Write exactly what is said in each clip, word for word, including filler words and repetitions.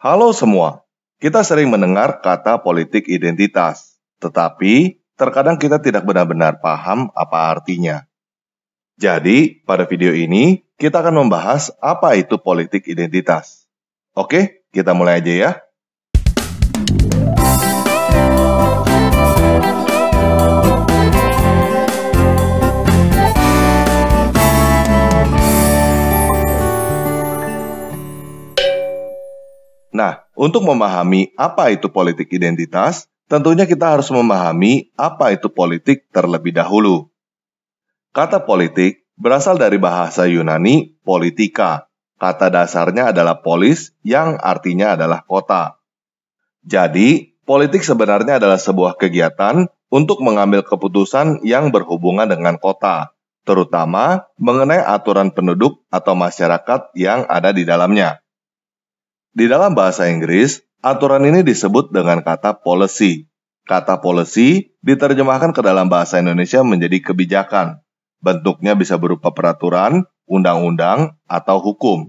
Halo semua, kita sering mendengar kata politik identitas, tetapi terkadang kita tidak benar-benar paham apa artinya. Jadi, pada video ini kita akan membahas apa itu politik identitas. Oke, kita mulai aja ya. Nah, untuk memahami apa itu politik identitas, tentunya kita harus memahami apa itu politik terlebih dahulu. Kata politik berasal dari bahasa Yunani politika. Kata dasarnya adalah polis yang artinya adalah kota. Jadi, politik sebenarnya adalah sebuah kegiatan untuk mengambil keputusan yang berhubungan dengan kota, terutama mengenai aturan penduduk atau masyarakat yang ada di dalamnya. Di dalam bahasa Inggris, aturan ini disebut dengan kata policy. Kata policy diterjemahkan ke dalam bahasa Indonesia menjadi kebijakan. Bentuknya bisa berupa peraturan, undang-undang, atau hukum.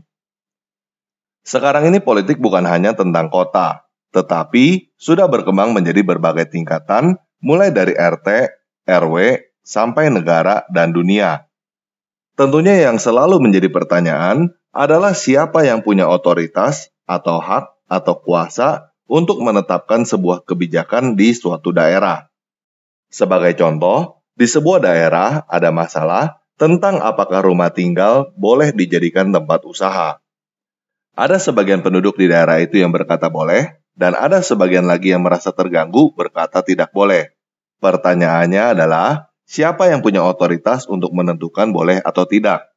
Sekarang ini politik bukan hanya tentang kota, tetapi sudah berkembang menjadi berbagai tingkatan, mulai dari R T, R W, sampai negara dan dunia. Tentunya yang selalu menjadi pertanyaan adalah siapa yang punya otoritas atau hak atau kuasa untuk menetapkan sebuah kebijakan di suatu daerah. Sebagai contoh, di sebuah daerah ada masalah tentang apakah rumah tinggal boleh dijadikan tempat usaha. Ada sebagian penduduk di daerah itu yang berkata boleh, dan ada sebagian lagi yang merasa terganggu berkata tidak boleh. Pertanyaannya adalah, siapa yang punya otoritas untuk menentukan boleh atau tidak?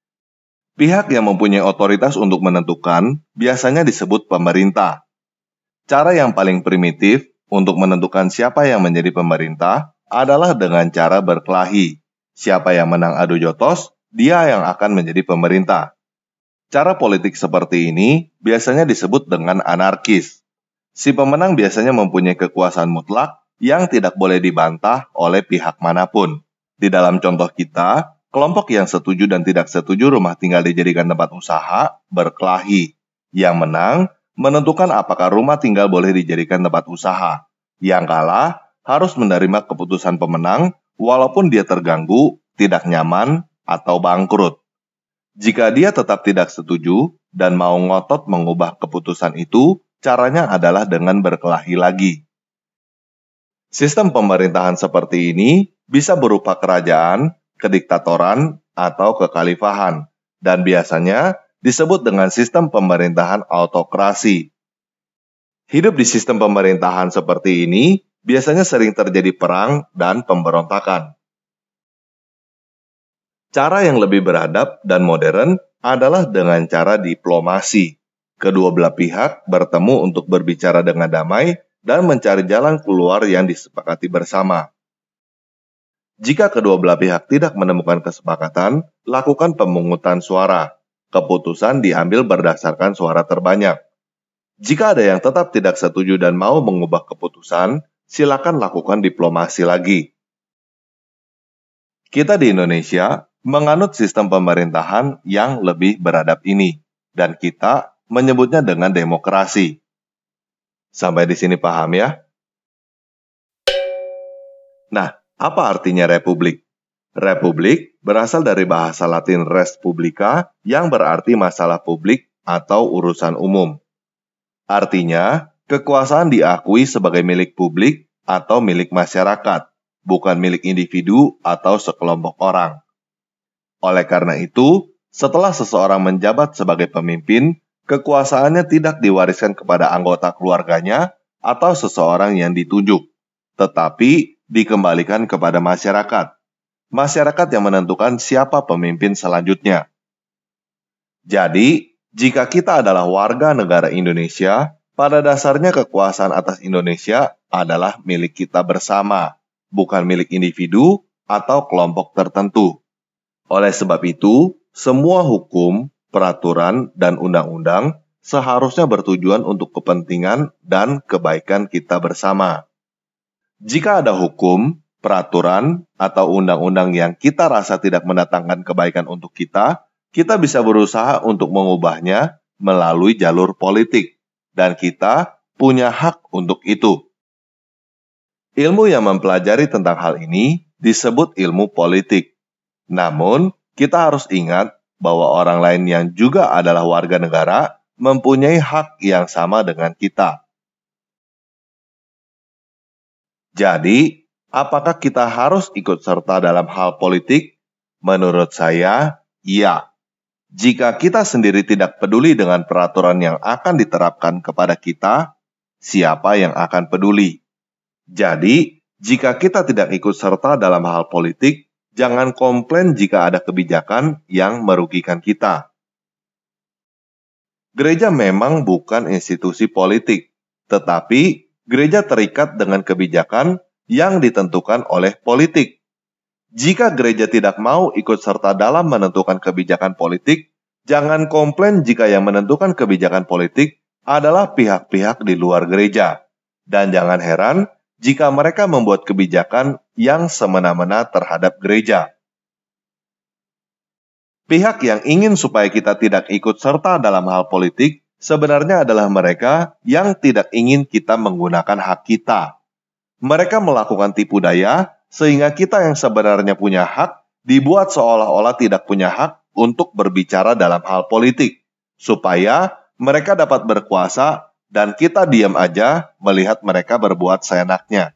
Pihak yang mempunyai otoritas untuk menentukan biasanya disebut pemerintah. Cara yang paling primitif untuk menentukan siapa yang menjadi pemerintah adalah dengan cara berkelahi. Siapa yang menang adu jotos, dia yang akan menjadi pemerintah. Cara politik seperti ini biasanya disebut dengan anarkis. Si pemenang biasanya mempunyai kekuasaan mutlak yang tidak boleh dibantah oleh pihak manapun. Di dalam contoh kita, kelompok yang setuju dan tidak setuju rumah tinggal dijadikan tempat usaha berkelahi. Yang menang menentukan apakah rumah tinggal boleh dijadikan tempat usaha. Yang kalah harus menerima keputusan pemenang walaupun dia terganggu, tidak nyaman, atau bangkrut. Jika dia tetap tidak setuju dan mau ngotot mengubah keputusan itu, caranya adalah dengan berkelahi lagi. Sistem pemerintahan seperti ini bisa berupa kerajaan, kediktatoran, atau kekhalifahan, dan biasanya disebut dengan sistem pemerintahan autokrasi. Hidup di sistem pemerintahan seperti ini biasanya sering terjadi perang dan pemberontakan. Cara yang lebih beradab dan modern adalah dengan cara diplomasi. Kedua belah pihak bertemu untuk berbicara dengan damai dan mencari jalan keluar yang disepakati bersama. Jika kedua belah pihak tidak menemukan kesepakatan, lakukan pemungutan suara. Keputusan diambil berdasarkan suara terbanyak. Jika ada yang tetap tidak setuju dan mau mengubah keputusan, silakan lakukan diplomasi lagi. Kita di Indonesia menganut sistem pemerintahan yang lebih beradab ini, dan kita menyebutnya dengan demokrasi. Sampai di sini paham ya? Nah, apa artinya republik? Republik berasal dari bahasa Latin res publica yang berarti masalah publik atau urusan umum. Artinya, kekuasaan diakui sebagai milik publik atau milik masyarakat, bukan milik individu atau sekelompok orang. Oleh karena itu, setelah seseorang menjabat sebagai pemimpin, kekuasaannya tidak diwariskan kepada anggota keluarganya atau seseorang yang ditunjuk, tetapi dikembalikan kepada masyarakat. Masyarakat yang menentukan siapa pemimpin selanjutnya. Jadi, jika kita adalah warga negara Indonesia, pada dasarnya kekuasaan atas Indonesia adalah milik kita bersama, bukan milik individu atau kelompok tertentu. Oleh sebab itu, semua hukum, peraturan, dan undang-undang seharusnya bertujuan untuk kepentingan dan kebaikan kita bersama. Jika ada hukum, peraturan, atau undang-undang yang kita rasa tidak mendatangkan kebaikan untuk kita, kita bisa berusaha untuk mengubahnya melalui jalur politik. dan kita punya hak untuk itu. Ilmu yang mempelajari tentang hal ini disebut ilmu politik. Namun, kita harus ingat bahwa orang lain yang juga adalah warga negara mempunyai hak yang sama dengan kita. Jadi, apakah kita harus ikut serta dalam hal politik? Menurut saya, iya. Jika kita sendiri tidak peduli dengan peraturan yang akan diterapkan kepada kita, siapa yang akan peduli? Jadi, jika kita tidak ikut serta dalam hal politik, jangan komplain jika ada kebijakan yang merugikan kita. Gereja memang bukan institusi politik, tetapi gereja terikat dengan kebijakan yang ditentukan oleh politik. Jika gereja tidak mau ikut serta dalam menentukan kebijakan politik, jangan komplain jika yang menentukan kebijakan politik adalah pihak-pihak di luar gereja. Dan jangan heran jika mereka membuat kebijakan yang semena-mena terhadap gereja. Pihak yang ingin supaya kita tidak ikut serta dalam hal politik sebenarnya adalah mereka yang tidak ingin kita menggunakan hak kita. Mereka melakukan tipu daya sehingga kita yang sebenarnya punya hak dibuat seolah-olah tidak punya hak untuk berbicara dalam hal politik, supaya mereka dapat berkuasa dan kita diam aja melihat mereka berbuat seenaknya.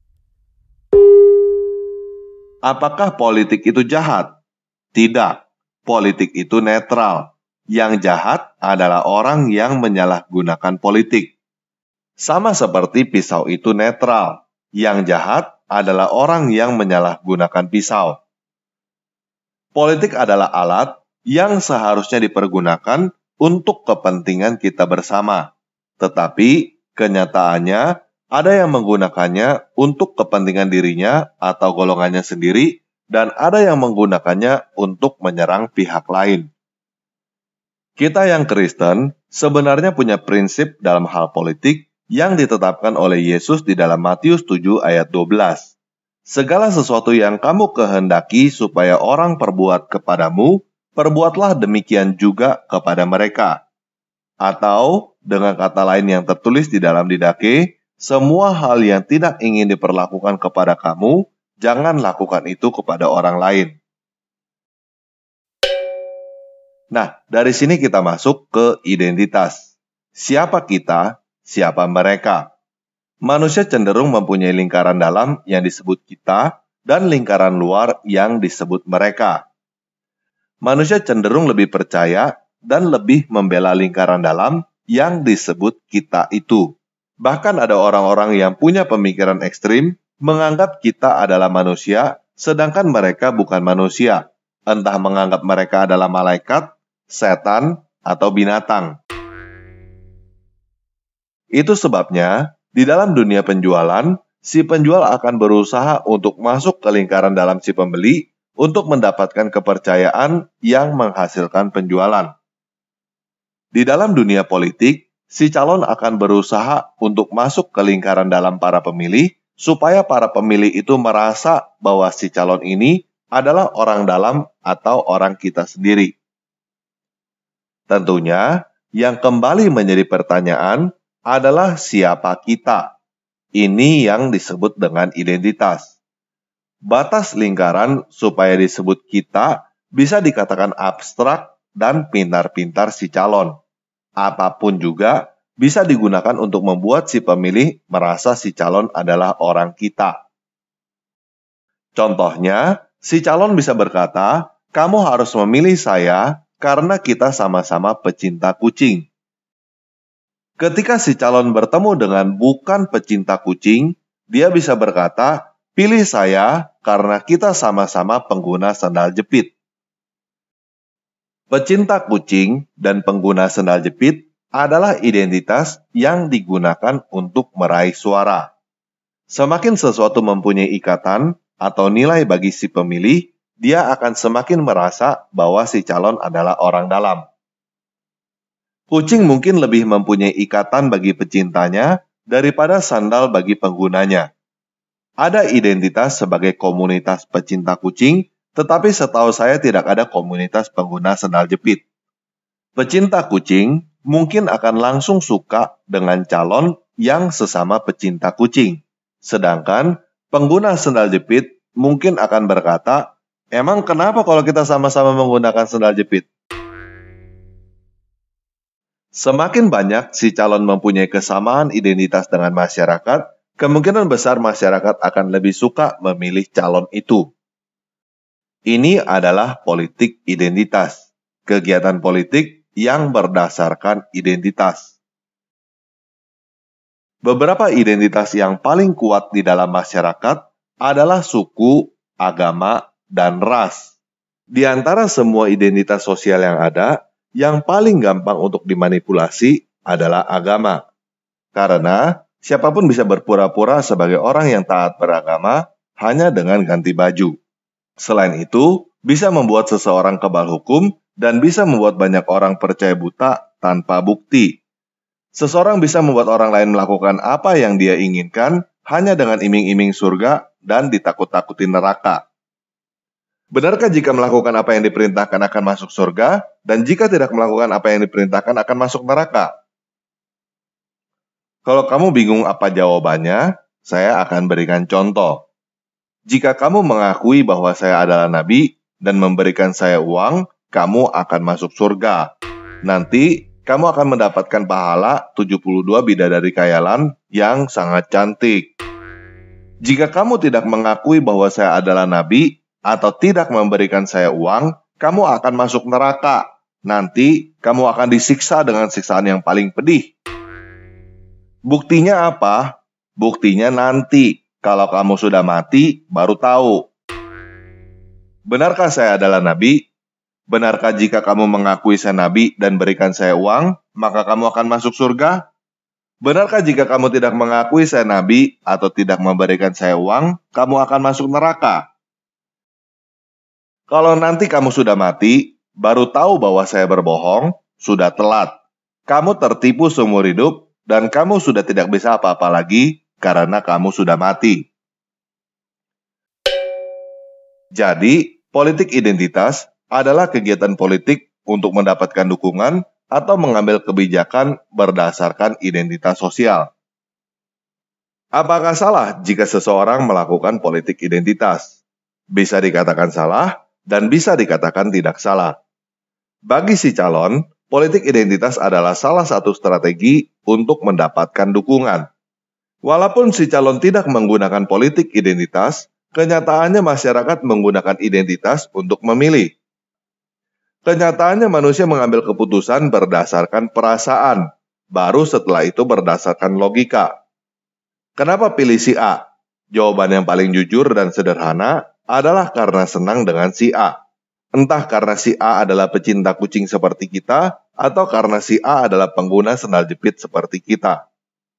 Apakah politik itu jahat? Tidak. Politik itu netral. Yang jahat adalah orang yang menyalahgunakan politik. Sama seperti pisau itu netral. Yang jahat adalah orang yang menyalahgunakan pisau. Politik adalah alat yang seharusnya dipergunakan untuk kepentingan kita bersama. Tetapi kenyataannya ada yang menggunakannya untuk kepentingan dirinya atau golongannya sendiri, dan ada yang menggunakannya untuk menyerang pihak lain. Kita yang Kristen sebenarnya punya prinsip dalam hal politik yang ditetapkan oleh Yesus di dalam Matius tujuh ayat dua belas. Segala sesuatu yang kamu kehendaki supaya orang perbuat kepadamu, perbuatlah demikian juga kepada mereka. Atau, dengan kata lain yang tertulis di dalam Didake, semua hal yang tidak ingin diperlakukan kepada kamu, jangan lakukan itu kepada orang lain. Nah, dari sini kita masuk ke identitas. Siapa kita? Siapa mereka? Manusia cenderung mempunyai lingkaran dalam yang disebut kita dan lingkaran luar yang disebut mereka. Manusia cenderung lebih percaya dan lebih membela lingkaran dalam yang disebut kita itu. Bahkan ada orang-orang yang punya pemikiran ekstrim menganggap kita adalah manusia, sedangkan mereka bukan manusia. Entah menganggap mereka adalah malaikat, setan, atau binatang. Itu sebabnya, di dalam dunia penjualan, si penjual akan berusaha untuk masuk ke lingkaran dalam si pembeli untuk mendapatkan kepercayaan yang menghasilkan penjualan. Di dalam dunia politik, si calon akan berusaha untuk masuk ke lingkaran dalam para pemilih supaya para pemilih itu merasa bahwa si calon ini adalah orang dalam atau orang kita sendiri. Tentunya, yang kembali menjadi pertanyaan adalah siapa kita. Ini yang disebut dengan identitas. Batas lingkaran supaya disebut kita bisa dikatakan abstrak dan pintar-pintar si calon. Apapun juga bisa digunakan untuk membuat si pemilih merasa si calon adalah orang kita. Contohnya, si calon bisa berkata, "Kamu harus memilih saya karena kita sama-sama pecinta kucing." Ketika si calon bertemu dengan bukan pecinta kucing, dia bisa berkata, "Pilih saya karena kita sama-sama pengguna sandal jepit." Pecinta kucing dan pengguna sandal jepit adalah identitas yang digunakan untuk meraih suara. Semakin sesuatu mempunyai ikatan atau nilai bagi si pemilih, dia akan semakin merasa bahwa si calon adalah orang dalam. Kucing mungkin lebih mempunyai ikatan bagi pecintanya daripada sandal bagi penggunanya. Ada identitas sebagai komunitas pecinta kucing, tetapi setahu saya tidak ada komunitas pengguna sandal jepit. Pecinta kucing mungkin akan langsung suka dengan calon yang sesama pecinta kucing. Sedangkan pengguna sendal jepit mungkin akan berkata, emang kenapa kalau kita sama-sama menggunakan sendal jepit? Semakin banyak si calon mempunyai kesamaan identitas dengan masyarakat, kemungkinan besar masyarakat akan lebih suka memilih calon itu. Ini adalah politik identitas, kegiatan politik yang berdasarkan identitas. Beberapa identitas yang paling kuat di dalam masyarakat adalah suku, agama, dan ras. Di antara semua identitas sosial yang ada, yang paling gampang untuk dimanipulasi adalah agama. Karena siapapun bisa berpura-pura sebagai orang yang taat beragama hanya dengan ganti baju. Selain itu, bisa membuat seseorang kebal hukum dan bisa membuat banyak orang percaya buta tanpa bukti. Seseorang bisa membuat orang lain melakukan apa yang dia inginkan hanya dengan iming-iming surga dan ditakut-takuti neraka. Benarkah jika melakukan apa yang diperintahkan akan masuk surga, dan jika tidak melakukan apa yang diperintahkan akan masuk neraka? Kalau kamu bingung apa jawabannya, saya akan berikan contoh. Jika kamu mengakui bahwa saya adalah nabi dan memberikan saya uang, kamu akan masuk surga. Nanti, kamu akan mendapatkan pahala tujuh puluh dua bidadari khayalan yang sangat cantik. Jika kamu tidak mengakui bahwa saya adalah nabi atau tidak memberikan saya uang, kamu akan masuk neraka. Nanti, kamu akan disiksa dengan siksaan yang paling pedih. Buktinya apa? Buktinya nanti. Kalau kamu sudah mati, baru tahu. Benarkah saya adalah nabi? Benarkah jika kamu mengakui saya nabi dan berikan saya uang, maka kamu akan masuk surga? Benarkah jika kamu tidak mengakui saya nabi atau tidak memberikan saya uang, kamu akan masuk neraka? Kalau nanti kamu sudah mati, baru tahu bahwa saya berbohong, sudah telat. Kamu tertipu seumur hidup dan kamu sudah tidak bisa apa-apa lagi karena kamu sudah mati. Jadi, politik identitas adalah kegiatan politik untuk mendapatkan dukungan atau mengambil kebijakan berdasarkan identitas sosial. Apakah salah jika seseorang melakukan politik identitas? Bisa dikatakan salah dan bisa dikatakan tidak salah. Bagi si calon, politik identitas adalah salah satu strategi untuk mendapatkan dukungan. Walaupun si calon tidak menggunakan politik identitas, kenyataannya masyarakat menggunakan identitas untuk memilih. Kenyataannya manusia mengambil keputusan berdasarkan perasaan, baru setelah itu berdasarkan logika. Kenapa pilih si A? Jawaban yang paling jujur dan sederhana adalah karena senang dengan si A. Entah karena si A adalah pecinta kucing seperti kita, atau karena si A adalah pengguna sendal jepit seperti kita.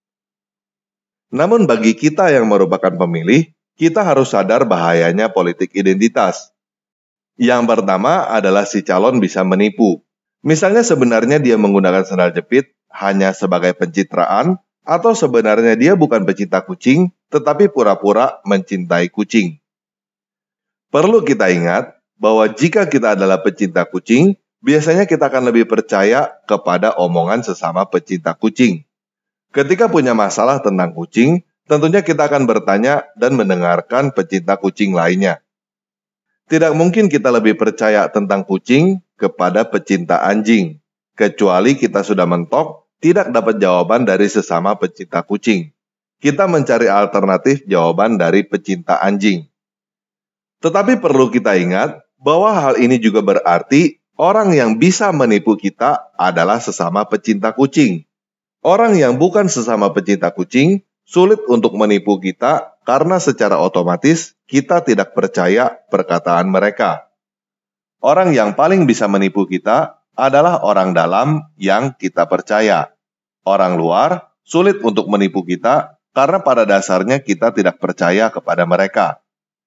Namun bagi kita yang merupakan pemilih, kita harus sadar bahayanya politik identitas. Yang pertama adalah si calon bisa menipu. Misalnya sebenarnya dia menggunakan sendal jepit hanya sebagai pencitraan, atau sebenarnya dia bukan pecinta kucing, tetapi pura-pura mencintai kucing. Perlu kita ingat bahwa jika kita adalah pecinta kucing, biasanya kita akan lebih percaya kepada omongan sesama pecinta kucing. Ketika punya masalah tentang kucing, tentunya kita akan bertanya dan mendengarkan pecinta kucing lainnya. Tidak mungkin kita lebih percaya tentang kucing kepada pecinta anjing, kecuali kita sudah mentok, tidak dapat jawaban dari sesama pecinta kucing. Kita mencari alternatif jawaban dari pecinta anjing. Tetapi perlu kita ingat bahwa hal ini juga berarti orang yang bisa menipu kita adalah sesama pecinta kucing. Orang yang bukan sesama pecinta kucing sulit untuk menipu kita karena secara otomatis kita tidak percaya perkataan mereka. Orang yang paling bisa menipu kita adalah orang dalam yang kita percaya. Orang luar sulit untuk menipu kita karena pada dasarnya kita tidak percaya kepada mereka.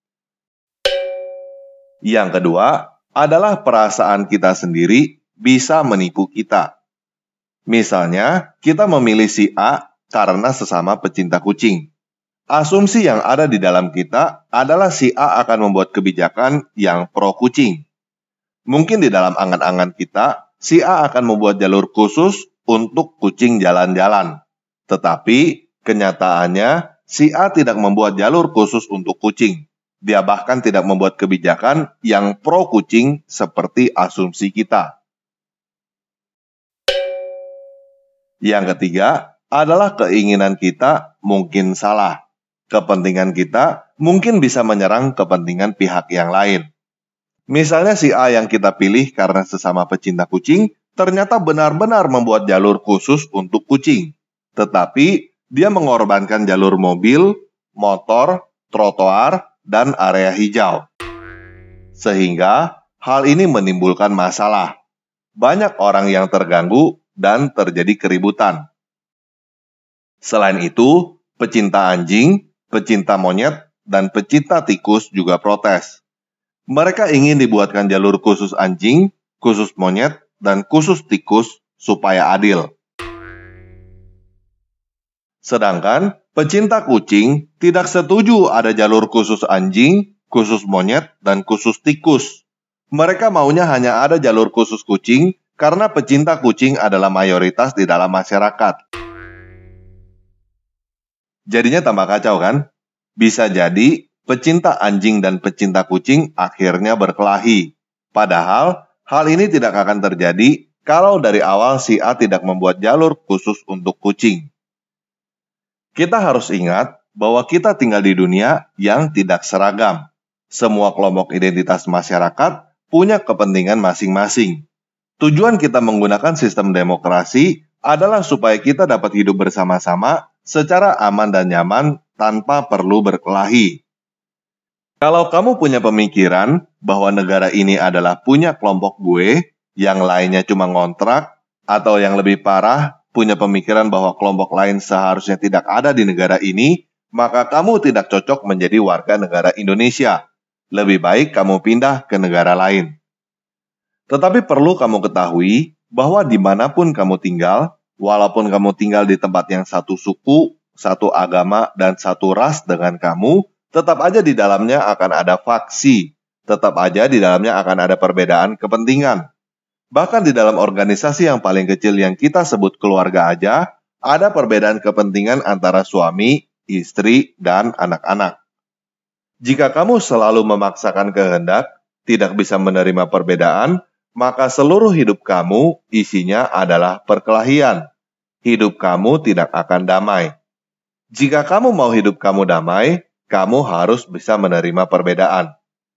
Yang kedua adalah perasaan kita sendiri bisa menipu kita. Misalnya, kita memilih si A karena sesama pecinta kucing. Asumsi yang ada di dalam kita adalah si A akan membuat kebijakan yang pro kucing. Mungkin di dalam angan-angan kita, si A akan membuat jalur khusus untuk kucing jalan-jalan. Tetapi kenyataannya si A tidak membuat jalur khusus untuk kucing. Dia bahkan tidak membuat kebijakan yang pro kucing seperti asumsi kita. Yang ketiga adalah keinginan kita mungkin salah. Kepentingan kita mungkin bisa menyerang kepentingan pihak yang lain. Misalnya si A yang kita pilih karena sesama pecinta kucing ternyata benar-benar membuat jalur khusus untuk kucing. Tetapi dia mengorbankan jalur mobil, motor, trotoar, dan area hijau. Sehingga hal ini menimbulkan masalah. Banyak orang yang terganggu dan terjadi keributan. Selain itu, pecinta anjing, pecinta monyet, dan pecinta tikus juga protes. Mereka ingin dibuatkan jalur khusus anjing, khusus monyet, dan khusus tikus supaya adil. Sedangkan pecinta kucing tidak setuju ada jalur khusus anjing, khusus monyet, dan khusus tikus. Mereka maunya hanya ada jalur khusus kucing karena pecinta kucing adalah mayoritas di dalam masyarakat. Jadinya tambah kacau kan? Bisa jadi pecinta anjing dan pecinta kucing akhirnya berkelahi. Padahal hal ini tidak akan terjadi kalau dari awal si A tidak membuat jalur khusus untuk kucing. Kita harus ingat bahwa kita tinggal di dunia yang tidak seragam. Semua kelompok identitas masyarakat punya kepentingan masing-masing. Tujuan kita menggunakan sistem demokrasi adalah supaya kita dapat hidup bersama-sama secara aman dan nyaman tanpa perlu berkelahi. Kalau kamu punya pemikiran bahwa negara ini adalah punya kelompok gue, yang lainnya cuma ngontrak, atau yang lebih parah, punya pemikiran bahwa kelompok lain seharusnya tidak ada di negara ini, maka kamu tidak cocok menjadi warga negara Indonesia. Lebih baik kamu pindah ke negara lain. Tetapi perlu kamu ketahui bahwa dimanapun kamu tinggal, walaupun kamu tinggal di tempat yang satu suku, satu agama, dan satu ras dengan kamu, tetap aja di dalamnya akan ada faksi. Tetap aja di dalamnya akan ada perbedaan kepentingan. Bahkan di dalam organisasi yang paling kecil yang kita sebut keluarga aja, ada perbedaan kepentingan antara suami, istri, dan anak-anak. Jika kamu selalu memaksakan kehendak, tidak bisa menerima perbedaan, maka seluruh hidup kamu isinya adalah perkelahian. Hidup kamu tidak akan damai. Jika kamu mau hidup kamu damai, kamu harus bisa menerima perbedaan.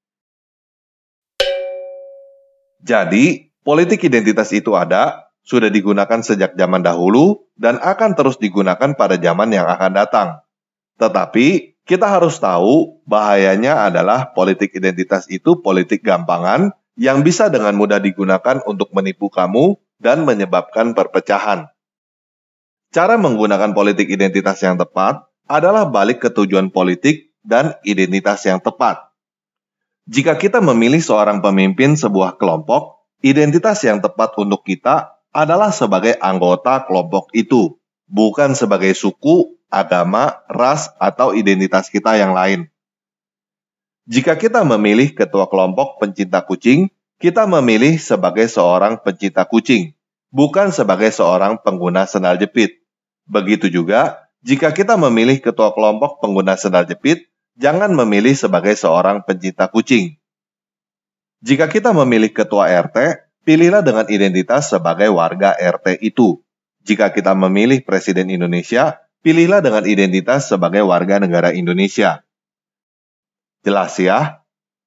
Jadi, politik identitas itu ada, sudah digunakan sejak zaman dahulu, dan akan terus digunakan pada zaman yang akan datang. Tetapi, kita harus tahu bahayanya adalah politik identitas itu politik gampangan yang bisa dengan mudah digunakan untuk menipu kamu dan menyebabkan perpecahan. Cara menggunakan politik identitas yang tepat adalah balik ke tujuan politik dan identitas yang tepat. Jika kita memilih seorang pemimpin sebuah kelompok, identitas yang tepat untuk kita adalah sebagai anggota kelompok itu, bukan sebagai suku, agama, ras, atau identitas kita yang lain. Jika kita memilih ketua kelompok pencinta kucing, kita memilih sebagai seorang pencinta kucing, bukan sebagai seorang pengguna sendal jepit. Begitu juga, jika kita memilih ketua kelompok pengguna sendal jepit, jangan memilih sebagai seorang pencinta kucing. Jika kita memilih ketua R T, pilihlah dengan identitas sebagai warga R T itu. Jika kita memilih Presiden Indonesia, pilihlah dengan identitas sebagai warga negara Indonesia. Jelas ya?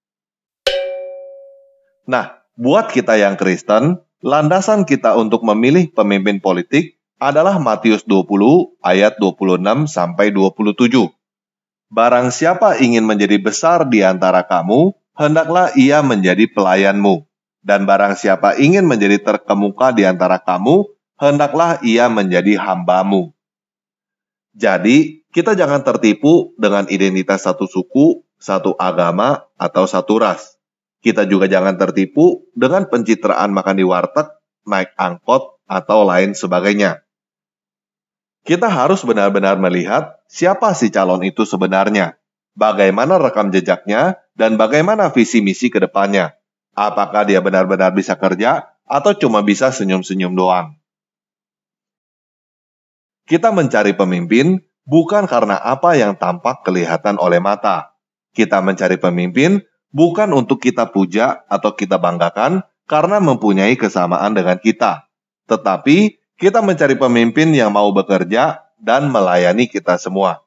Nah, buat kita yang Kristen, landasan kita untuk memilih pemimpin politik adalah Matius dua puluh ayat dua puluh enam sampai dua puluh tujuh. Barang siapa ingin menjadi besar di antara kamu, hendaklah ia menjadi pelayanmu. Dan barang siapa ingin menjadi terkemuka di antara kamu, hendaklah ia menjadi hambamu. Jadi, kita jangan tertipu dengan identitas satu suku, satu agama, atau satu ras. Kita juga jangan tertipu dengan pencitraan makan di warteg, naik angkot, atau lain sebagainya. Kita harus benar-benar melihat siapa si calon itu sebenarnya, bagaimana rekam jejaknya, dan bagaimana visi misi ke depannya. Apakah dia benar-benar bisa kerja, atau cuma bisa senyum-senyum doang. Kita mencari pemimpin bukan karena apa yang tampak kelihatan oleh mata. Kita mencari pemimpin bukan untuk kita puja atau kita banggakan karena mempunyai kesamaan dengan kita. Tetapi kita mencari pemimpin yang mau bekerja dan melayani kita semua.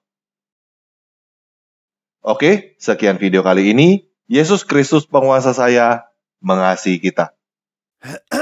Oke, sekian video kali ini. Yesus Kristus penguasa saya mengasihi kita.